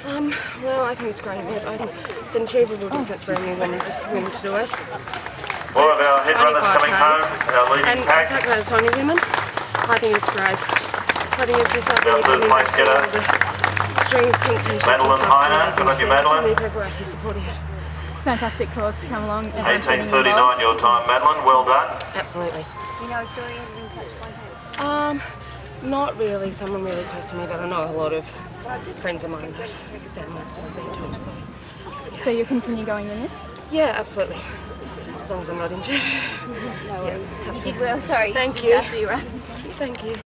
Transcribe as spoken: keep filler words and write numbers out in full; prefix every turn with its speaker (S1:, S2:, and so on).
S1: Um, well, I think it's great. I think it's an achievable distance for any woman, women to do it.
S2: All of our head runners coming home, our leading
S1: and
S2: pack.
S1: the fact that it's only women, I think it's great. I think it's just something
S2: Our third
S1: coming
S2: place
S1: back to
S2: getter,
S1: all the string pink t-shirts and
S2: Madeline
S1: stuff.
S2: Heiner.
S1: It's
S2: Good luck, you,
S1: amazing. So
S2: Madeline.
S1: many people out here supporting it.
S3: It's a fantastic cause to come along.
S2: eighteen thirty-nine your time, Madeline. Well done.
S1: Absolutely.
S4: You know a story you've been touched by Kate?
S1: Um, not really. Someone really close to me, but I know a lot of friends of mine that families have been told. So, yeah.
S3: So you'll continue going in this?
S1: Yeah, absolutely. As long as I'm not injured.
S4: No worries.
S1: Yeah,
S4: You did well. Sorry.
S1: Thank
S4: just
S1: you.
S4: After you run.
S1: Thank you.